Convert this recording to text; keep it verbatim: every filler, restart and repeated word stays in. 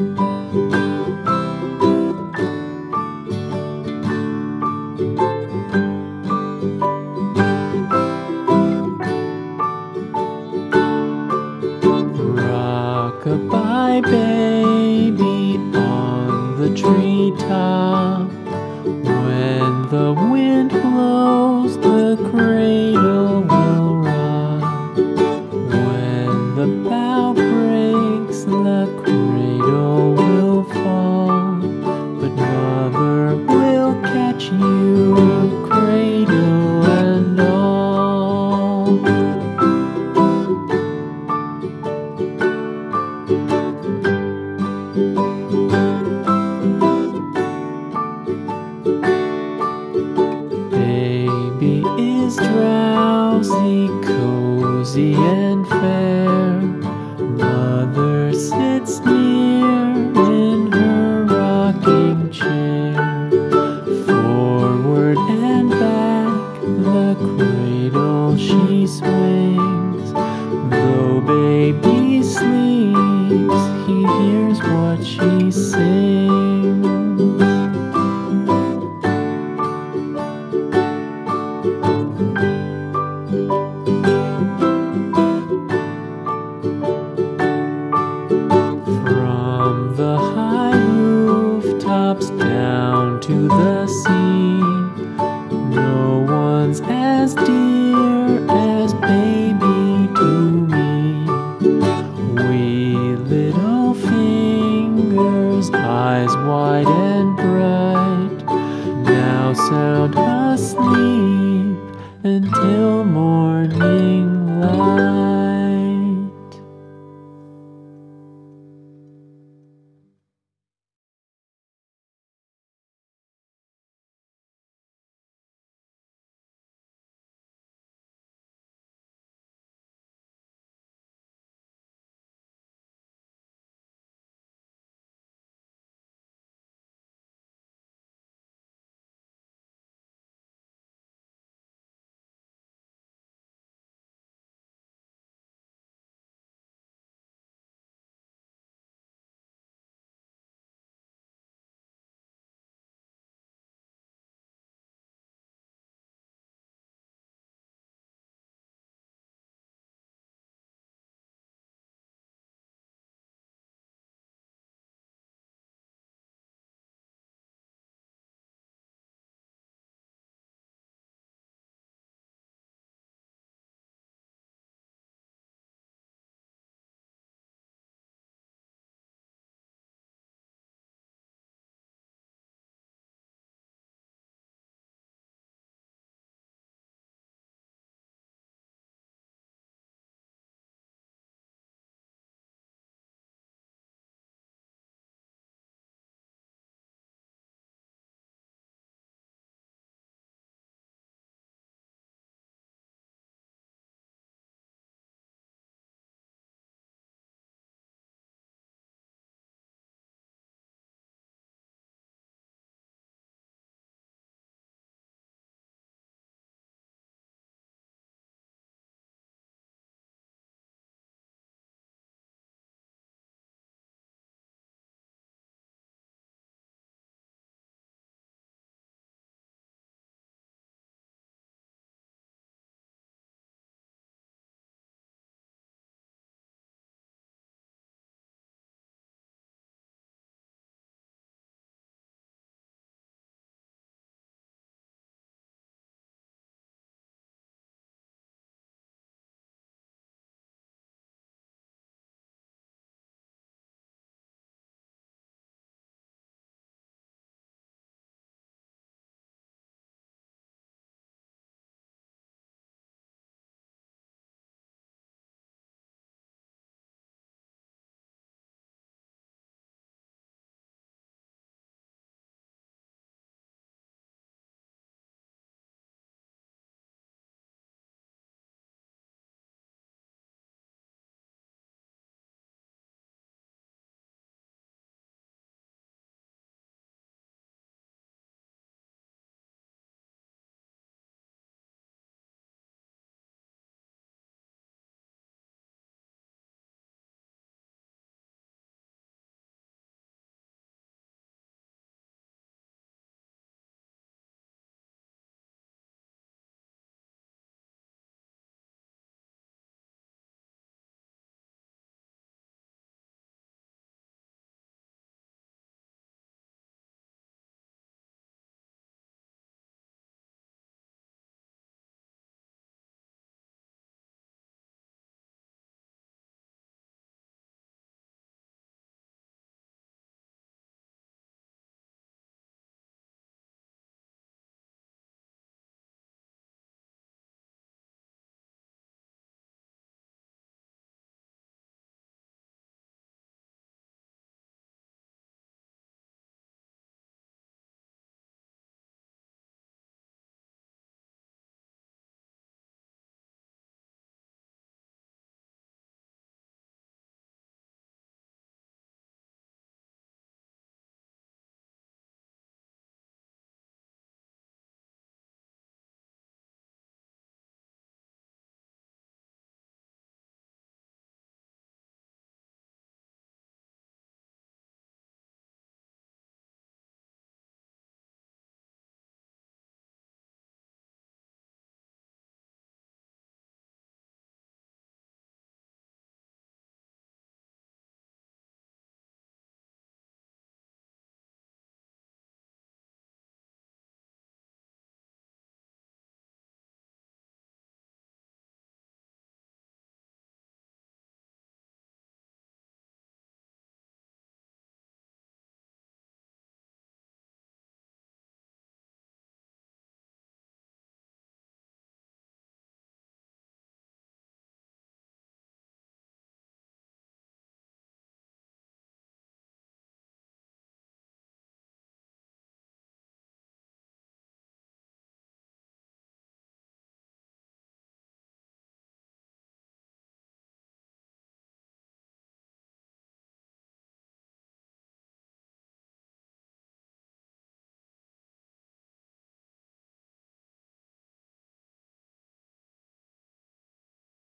Rock-a-bye baby on the treetop. When the wind blows, the cradle will rock. When the bough breaks, the cradle will fall. But mother will catch you, cradle and all. Baby is drowsy, cozy and fair. Mother sits near in her rocking chair. Forward and back the cradle she swings. Though baby sleeps, he hears what she sings. From the high rooftops down to the sea, no one's as dear as baby to me. Wee little fingers, eyes wide and bright, now sound asleep until morning.